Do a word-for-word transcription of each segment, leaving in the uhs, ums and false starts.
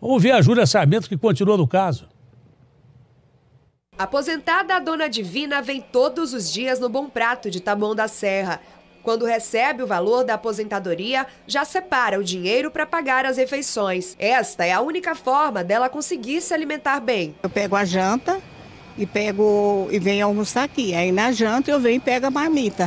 Vamos ver a Júlia Sarmento, que continua no caso. A aposentada Dona Divina vem todos os dias no Bom Prato de Taboão da Serra. Quando recebe o valor da aposentadoria, já separa o dinheiro para pagar as refeições. Esta é a única forma dela conseguir se alimentar bem. Eu pego a janta e pego e venho almoçar aqui. Aí na janta eu venho e pego a marmita.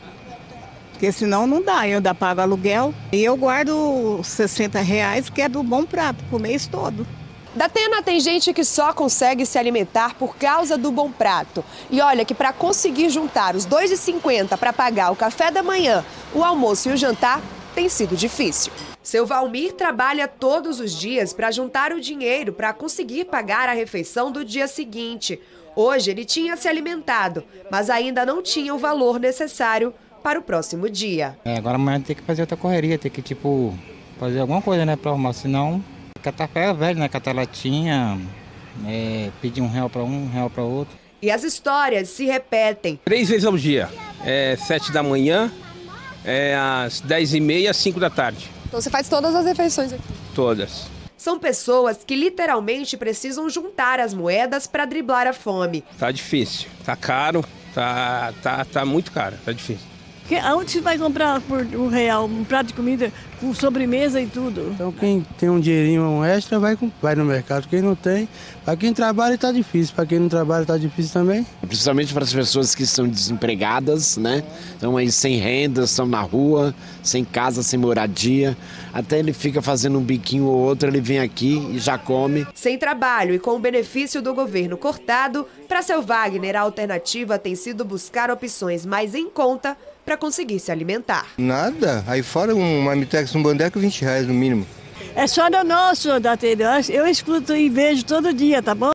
Porque senão não dá, eu ainda pago aluguel. E eu guardo sessenta reais, que é do Bom Prato, pro mês todo. Da Atena tem gente que só consegue se alimentar por causa do Bom Prato. E olha que para conseguir juntar os dois reais e cinquenta para pagar o café da manhã, o almoço e o jantar, tem sido difícil. Seu Valmir trabalha todos os dias para juntar o dinheiro para conseguir pagar a refeição do dia seguinte. Hoje ele tinha se alimentado, mas ainda não tinha o valor necessário para o próximo dia. É, agora amanhã tem que fazer outra correria, tem que tipo fazer alguma coisa, né, para arrumar, senão catar ferro velho, né, catar latinha, é, pedir um real para um, um real para outro. E as histórias se repetem. Três vezes ao dia, é sete da manhã, é às dez e meia, cinco da tarde. Então você faz todas as refeições aqui? Todas. São pessoas que literalmente precisam juntar as moedas para driblar a fome. Tá difícil, tá caro, tá, tá, tá muito caro, tá difícil. Aonde você vai comprar por um real um prato de comida com sobremesa e tudo? Então quem tem um dinheirinho um extra vai, vai no mercado. Quem não tem, para quem trabalha está difícil, para quem não trabalha está difícil também. Principalmente para as pessoas que estão desempregadas, né? Estão aí sem renda, estão na rua, sem casa, sem moradia. Até ele fica fazendo um biquinho ou outro, ele vem aqui e já come. Sem trabalho e com o benefício do governo cortado, para seu Wagner a alternativa tem sido buscar opções mais em conta para conseguir se alimentar. Nada. Aí fora um marmitex, um bandeco, vinte reais no mínimo. É só no nosso, da Atena. Eu escuto e vejo todo dia, tá bom?